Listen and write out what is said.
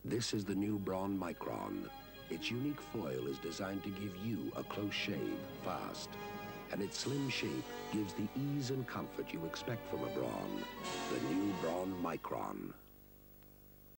This is the new Braun Micron. Its unique foil is designed to give you a close shave fast. And its slim shape gives the ease and comfort you expect from a Braun. The new Braun Micron.